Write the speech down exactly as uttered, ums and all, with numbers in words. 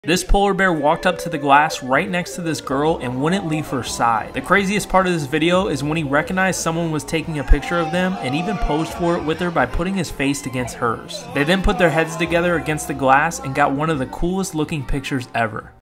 This polar bear walked up to the glass right next to this girl and wouldn't leave her side. The craziest part of this video is when he recognized someone was taking a picture of them and even posed for it with her by putting his face against hers. They then put their heads together against the glass and got one of the coolest looking pictures ever.